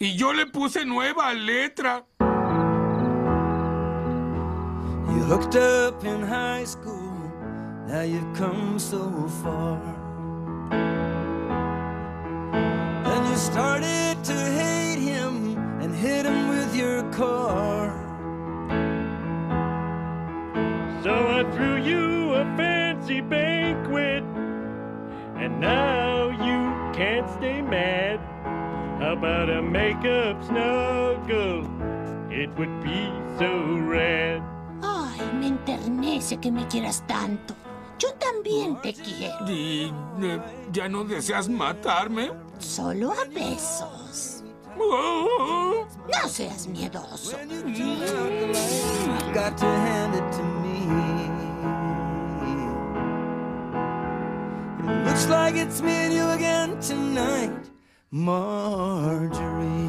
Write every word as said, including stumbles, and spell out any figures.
Y yo le puse nueva letra. You hooked up in high school, now you've come so far. Then you started to hate him and hit him with your car. So I threw you a fancy banquet, and now you can't stay mad. How about a makeup snuggle? It would be so rad. Ay, me enternece que me quieras tanto. Yo también te quiero. ¿Y eh, ya no deseas matarme? Solo a besos. Oh. No seas miedoso. You've got to hand it to me. It looks like it's me and you again tonight, Marjorie.